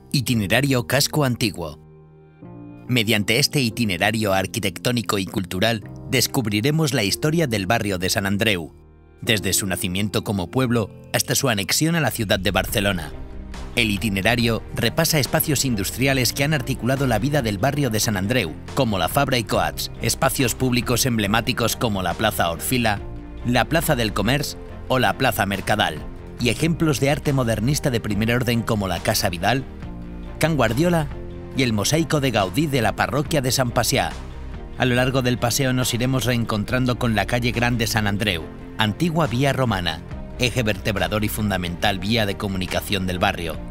Itinerario Casco Antiguo. Mediante este itinerario arquitectónico y cultural descubriremos la historia del barrio de Sant Andreu, desde su nacimiento como pueblo hasta su anexión a la ciudad de Barcelona. El itinerario repasa espacios industriales que han articulado la vida del barrio de Sant Andreu, como la Fabra i Coats, espacios públicos emblemáticos como la Plaza Orfila, la Plaza del Comerç o la Plaza Mercadal, y ejemplos de arte modernista de primer orden como la Casa Vidal, Can Guardiola y el mosaico de Gaudí de la parroquia de Sant Pacià. A lo largo del paseo nos iremos reencontrando con la calle Gran de Sant Andreu, antigua vía romana, eje vertebrador y fundamental vía de comunicación del barrio,